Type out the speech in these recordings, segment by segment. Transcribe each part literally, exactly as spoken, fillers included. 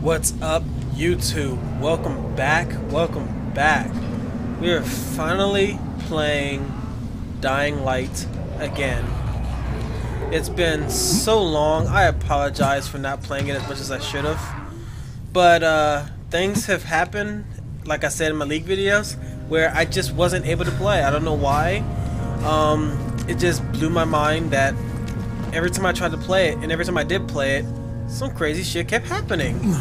What's up, YouTube? Welcome back, welcome back. We are finally playing Dying Light again. It's been so long. I apologize for not playing it as much as I should have. But uh, things have happened, like I said in my league videos, where I just wasn't able to play. I don't know why. Um, it just blew my mind that every time I tried to play it, and every time I did play it, some crazy shit kept happening.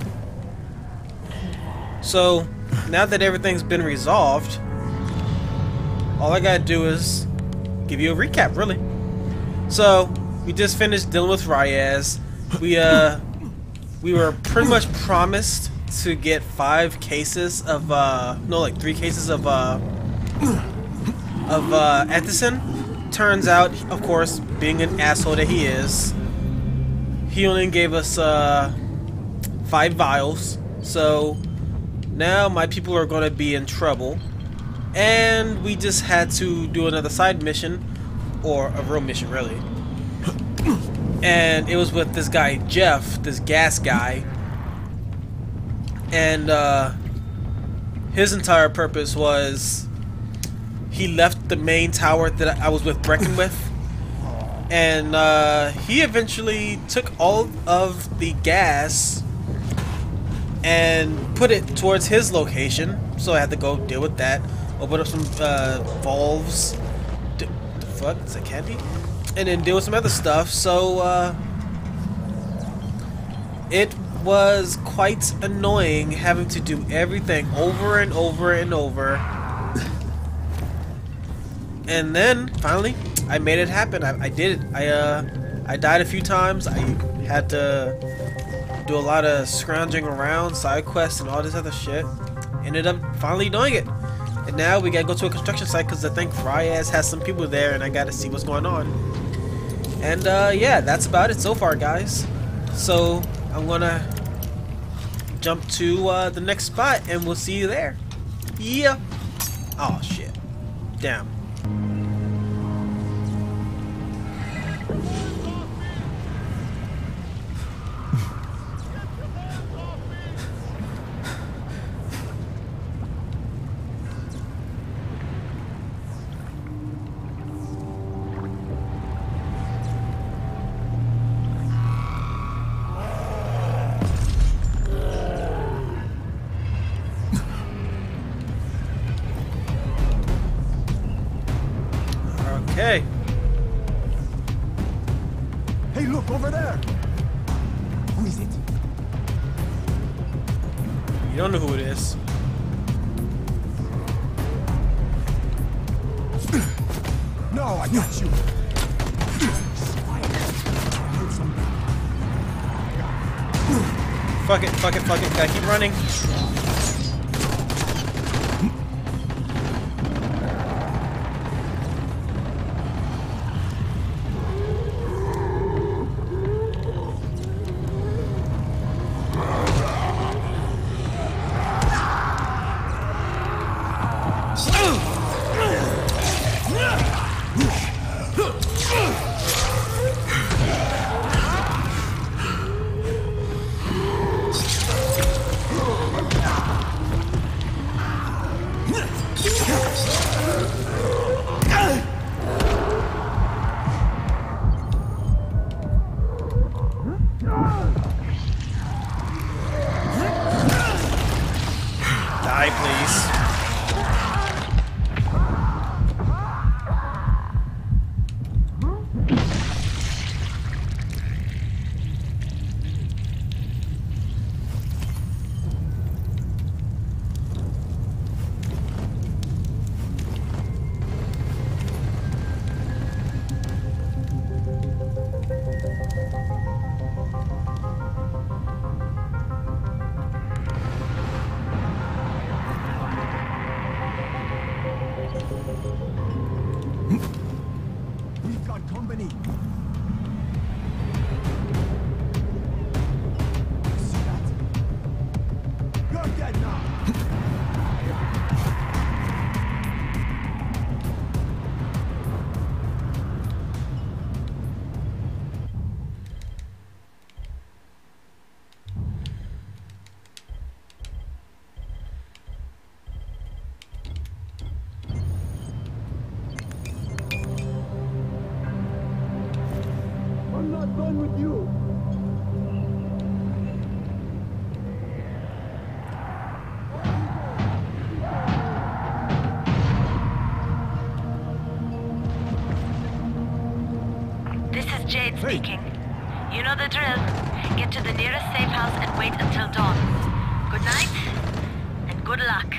So, now that everything's been resolved, all I gotta do is give you a recap, really. So, we just finished dealing with Ryaz. We, uh, we were pretty much promised to get five cases of, uh, no, like three cases of, uh, of, uh, Ethicin. Turns out, of course, being an asshole that he is, he only gave us, uh, five vials. So, now my people are going to be in trouble, and we just had to do another side mission, or a real mission really, and it was with this guy Jeff, this gas guy, and uh, his entire purpose was he left the main tower that I was with Brecken with, and uh, he eventually took all of the gas and put it towards his location, so I had to go deal with that. Open up some uh, valves. D the fuck? Is that candy? And then deal with some other stuff. So uh, it was quite annoying having to do everything over and over and over. And then finally, I made it happen. I, I did it. I uh, I died a few times. I had to do a lot of scrounging around, side quests, and all this other shit. Ended up finally doing it, and now we gotta go to a construction site because I think Ryaz has some people there, and I gotta see what's going on. And uh, yeah, that's about it so far, guys. So I'm gonna jump to uh, the next spot, and we'll see you there. Yeah. Oh shit. Damn. Okay. Hey, look over there. Who is it? You don't know who it is. No, I got you. Fuck it, fuck it, fuck it. Gotta keep running. speaking. You know the drill. Get to the nearest safe house and wait until dawn. Good night, and good luck.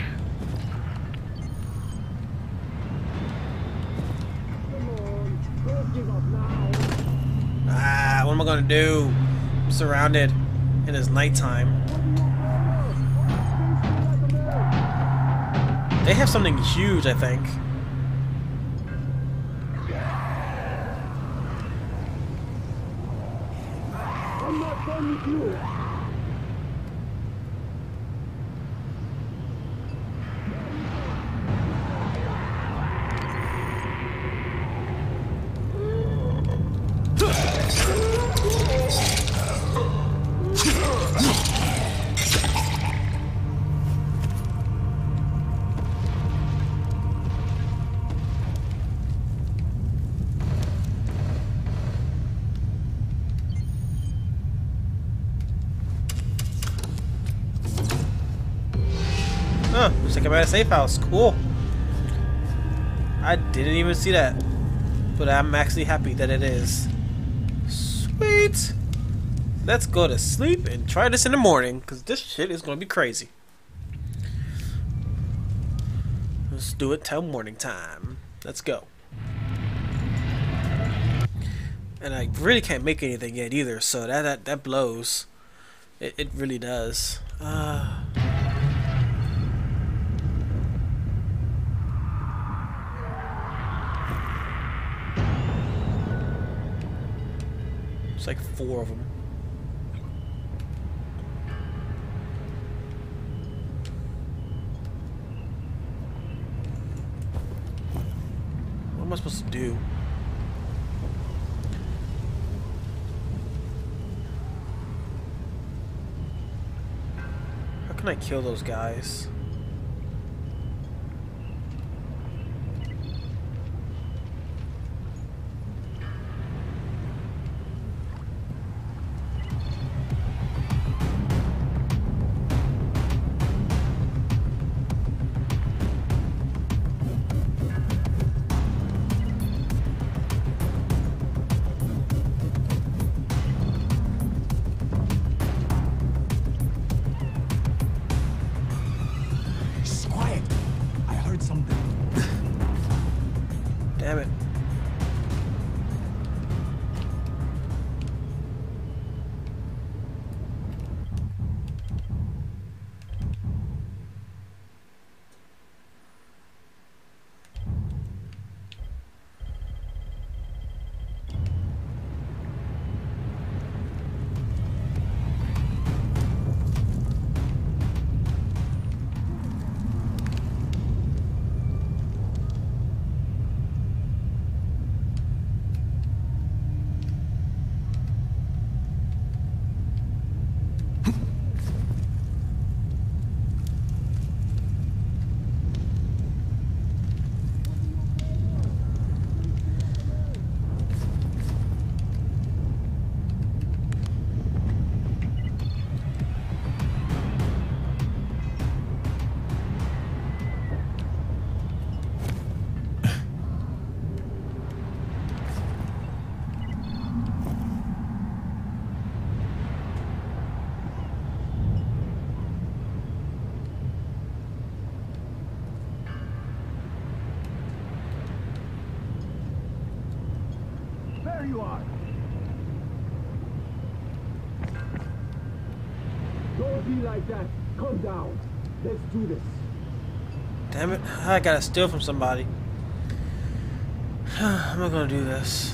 Ah, what am I gonna do? I'm surrounded, and it's nighttime. They have something huge, I think. I'm not done with you. Huh, looks like I'm at a safe house. Cool. I didn't even see that. But I'm actually happy that it is. Sweet. Let's go to sleep and try this in the morning, because this shit is going to be crazy. Let's do it till morning time. Let's go. And I really can't make anything yet either, so that that, that blows. It, it really does. Uh... It's like four of them. What am I supposed to do? How can I kill those guys? Damn it. There you are. Don't be like that. Calm down. Let's do this. Damn it. I gotta steal from somebody. I'm not gonna do this.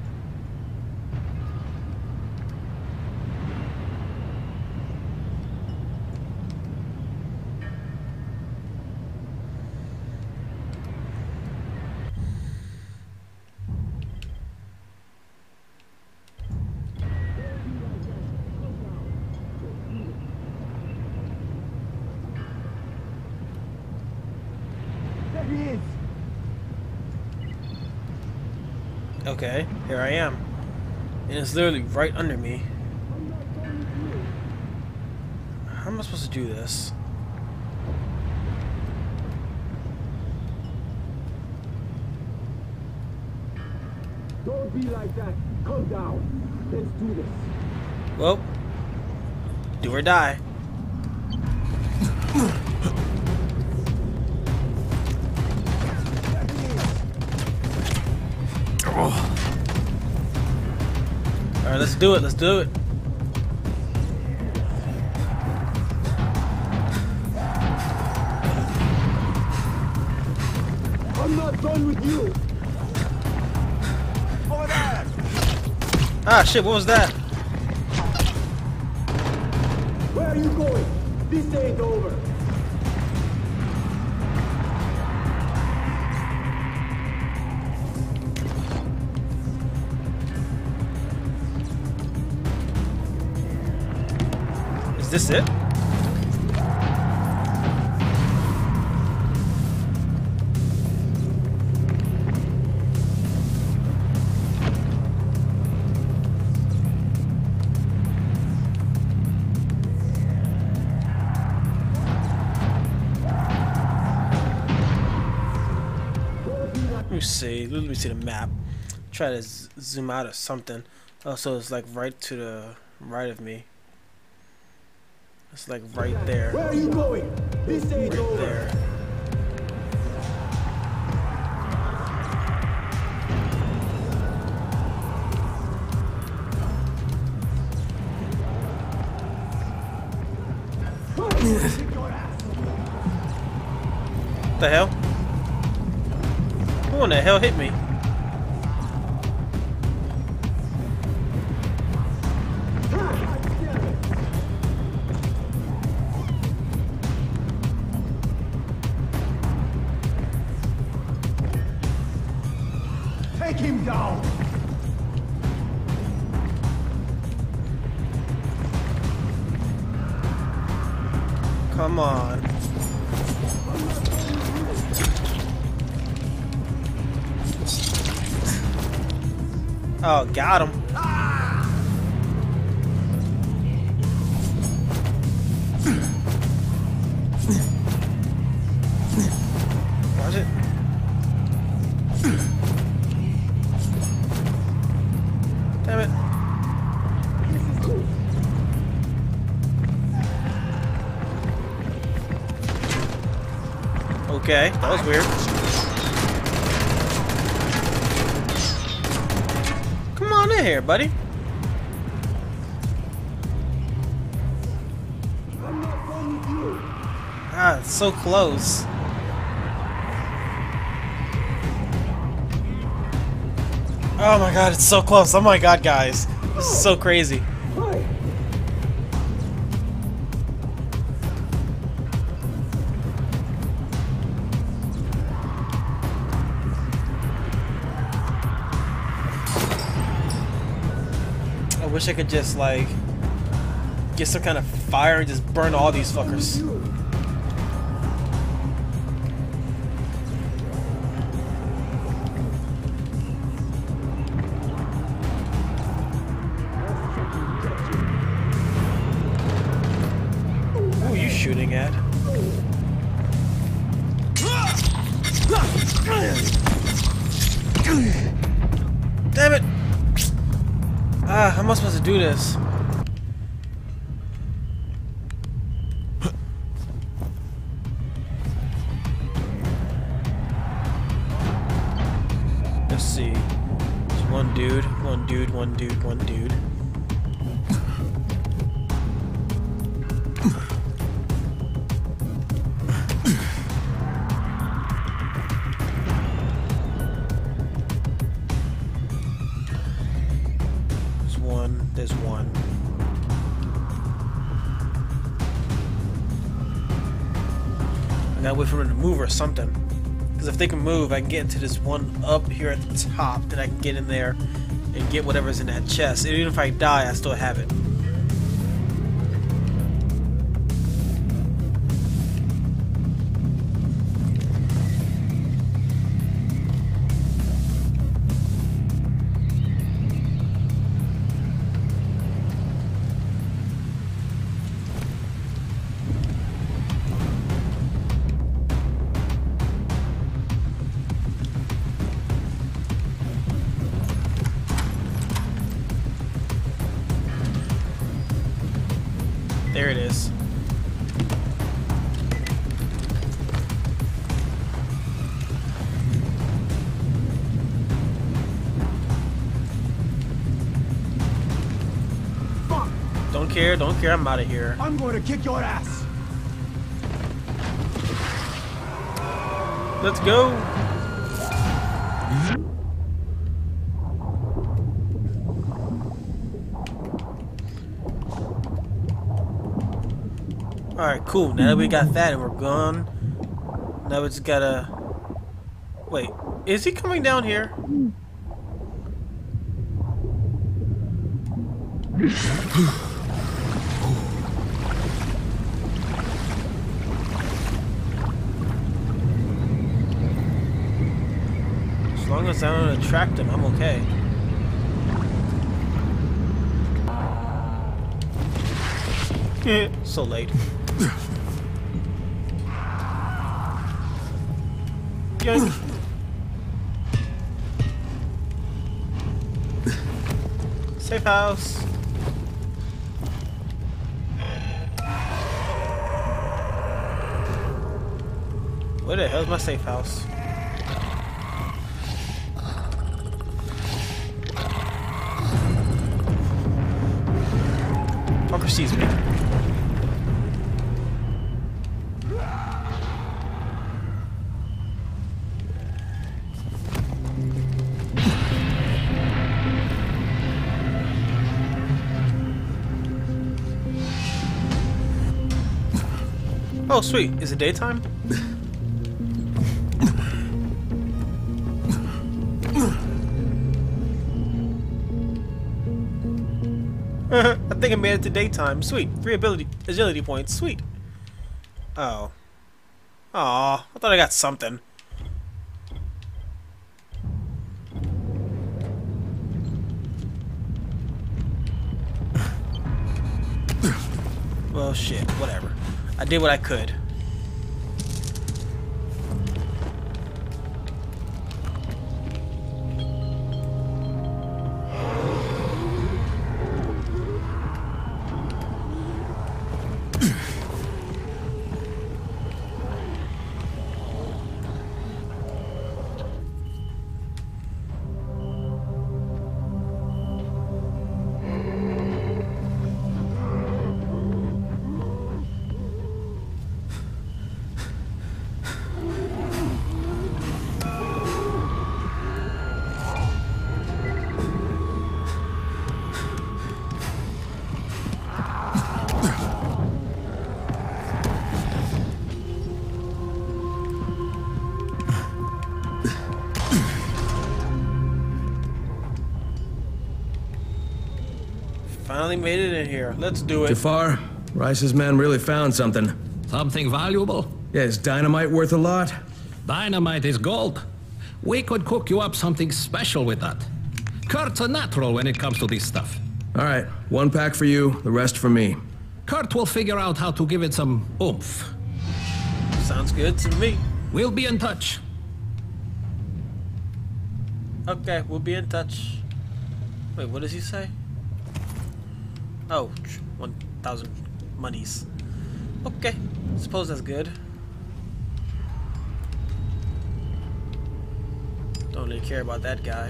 There he is. Okay, here I am. And it's literally right under me. How am I supposed to do this? Don't be like that. Calm down. Let's do this. Well, do or die. Alright, let's do it. Let's do it. I'm not done with you. Over there. Ah, shit, what was that? Where are you going? This ain't over. Is this it? Let me see. Let me see the map. Try to z zoom out or something. Oh, so it's like right to the right of me. It's like right there. Where are you going? This ain't Right over. there. What the hell? Who in the hell hit me? Take him down. Come on. Oh, got him. Watch it. Damn it. Okay, that was weird. Come on in here, buddy. I'm not done with you. Ah, it's so close. Oh my god, it's so close. Oh my god, guys. This is so crazy. Hi. I wish I could just, like, get some kind of fire and just burn all these fuckers. Who are you shooting at? Damn it! Ah, how am I supposed to do this? Let's see. There's one dude, one dude, one dude, one dude. There's one, there's one. I gotta wait for them to move or something. Because if they can move, I can get into this one up here at the top. Then I can get in there and get whatever's in that chest. And even if I die, I still have it. There it is. Fuck! Don't care, don't care, I'm out of here. I'm going to kick your ass! Let's go! Alright, cool. Now that we got that and we're gone, now we just gotta... Wait, is he coming down here? As long as I don't attract him, I'm okay. So late. Yoink. Safe house. Where the hell's my safe house? Fucker sees me. Oh, sweet. Is it daytime? I think I made it to daytime. Sweet. Three ability agility points. Sweet. Oh. Aw. I thought I got something. Well, shit. Whatever. I did what I could. Finally made it in here. Let's do it. Jafar, Rice's men really found something. Something valuable? Yeah, is dynamite worth a lot? Dynamite is gold. We could cook you up something special with that. Kurt's a natural when it comes to this stuff. All right, one pack for you, the rest for me. Kurt will figure out how to give it some oomph. Sounds good to me. We'll be in touch. Okay, we'll be in touch. Wait, what does he say? Oh, one thousand monies. Okay, suppose that's good. Don't really care about that guy.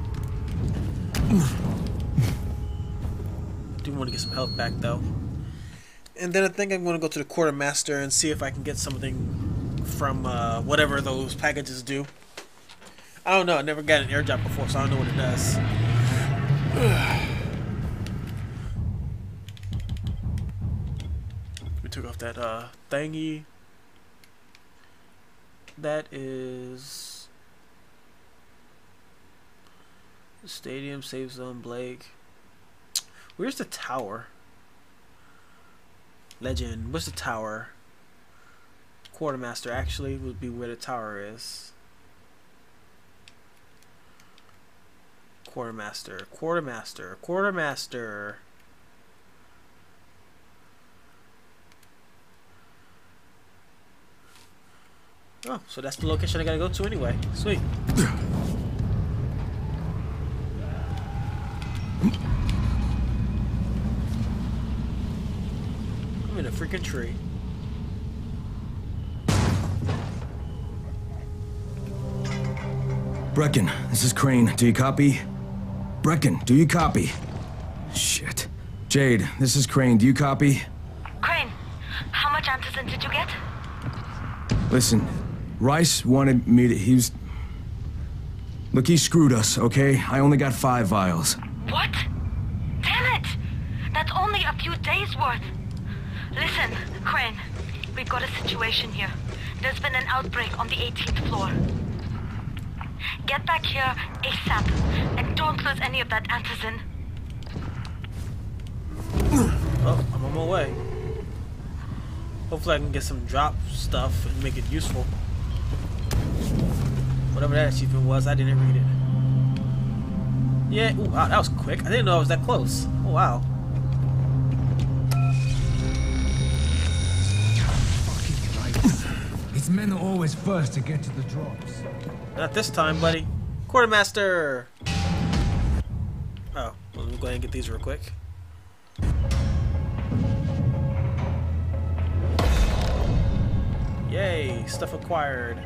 Do want to get some health back though. And then I think I'm going to go to the quartermaster and see if I can get something from uh, whatever those packages do. I don't know. I never got an air drop before, so I don't know what it does. We took off that uh, thingy. That is Stadium, Safe Zone, Blake. Where's the tower? Legend. What's the tower? Quartermaster actually would be where the tower is. Quartermaster. Quartermaster. Quartermaster. Oh, so that's the location I gotta go to anyway. Sweet. in a freaking tree. Brecken, this is Crane. Do you copy? Brecken, do you copy? Shit. Jade, this is Crane. Do you copy? Crane, how much antizin did you get? Listen, Rice wanted me to... He was... Look, he screwed us, okay? I only got five vials. What? Damn it! That's only a few days worth. Listen, Crane, we've got a situation here. There's been an outbreak on the eighteenth floor. Get back here ASAP, and don't lose any of that antizin. Oh, I'm on my way. Hopefully I can get some drop stuff and make it useful. Whatever that achievement was, I didn't read it. Yeah, ooh, wow, that was quick. I didn't know I was that close. Oh, wow. Its men are always first to get to the drops. Not this time, buddy. Quartermaster! Oh, well, let me go ahead and get these real quick. Yay, stuff acquired.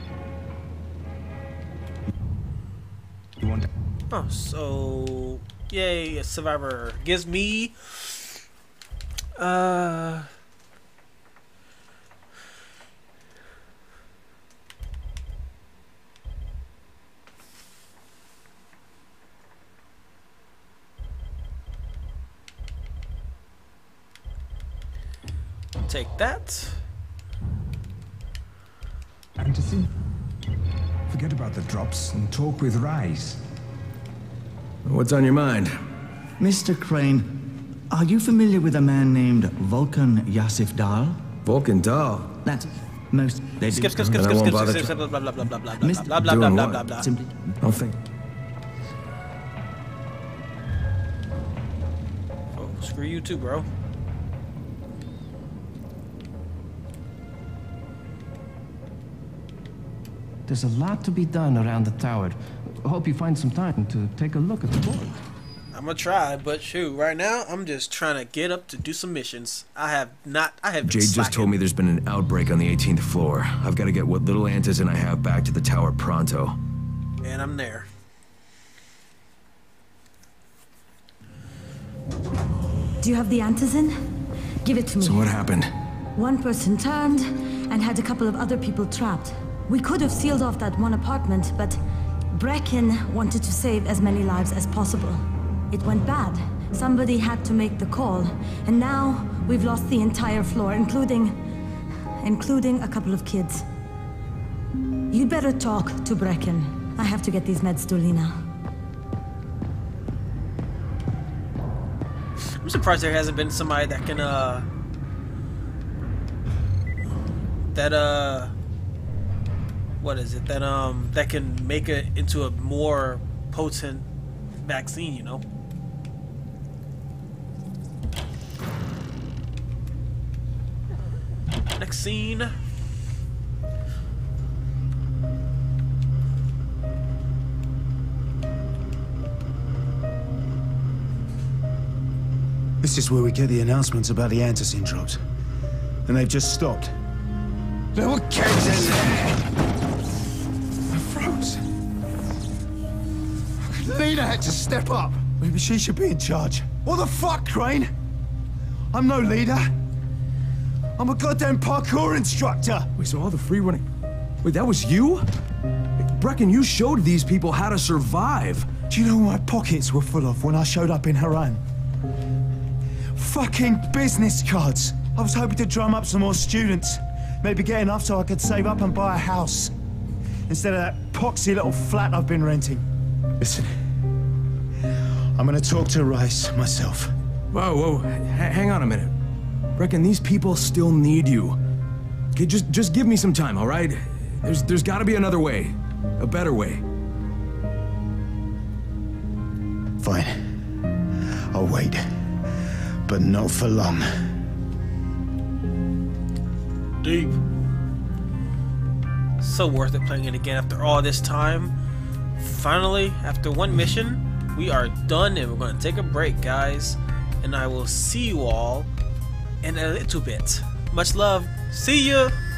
You want to... Oh, so... Yay, a survivor. Gives me... Uh... Take that. Antizin? Forget about the drops and talk with Rise. What's on your mind? Mister Crane, are you familiar with a man named Vulcan Yasif Dahl? Vulcan Dahl? That's most... They Skip, skip, And skip, I skip, won't skip, bother skip, to- skip, blah, blah, blah, blah, blah, blah, blah, Mister blah, blah, Doing blah, what? blah, blah. Simply... I don't think... Oh, screw you too, bro. There's a lot to be done around the tower. Hope you find some time to take a look at the board. I'm gonna try, but shoot, right now I'm just trying to get up to do some missions. I have not. I have. Been Jade just slacking. told me there's been an outbreak on the eighteenth floor. I've got to get what little antizin I have back to the tower pronto. And I'm there. Do you have the antizin? Give it to me. So what happened? One person turned and had a couple of other people trapped. We could have sealed off that one apartment, but Brecken wanted to save as many lives as possible. It went bad. Somebody had to make the call, and now we've lost the entire floor, including... including a couple of kids. You'd better talk to Brecken. I have to get these meds to Lena. I'm surprised there hasn't been somebody that can uh that uh what is it that um that can make it into a more potent vaccine, you know. Next scene. This is where we get the announcements about the antizin drops. And they've just stopped. There were kids in there! I froze. Lena had to step up. Maybe she should be in charge. What the fuck, Crane? I'm no leader. I'm a goddamn parkour instructor. Wait, so all the free running... Wait, that was you? Brecken, you showed these people how to survive. Do you know what my pockets were full of when I showed up in Haran? Fucking business cards. I was hoping to drum up some more students. Maybe get enough so I could save up and buy a house. Instead of that poxy little flat I've been renting. Listen, I'm gonna talk to Rice myself. Whoa, whoa, H hang on a minute. Brecken, these people still need you. Okay, just just give me some time, all right? There's there's got to be another way, a better way. Fine. I'll wait. But not for long. Deep. So worth it playing it again after all this time. Finally, after one mission, we are done and we're going to take a break, guys. And I will see you all in a little bit. Much love. See ya.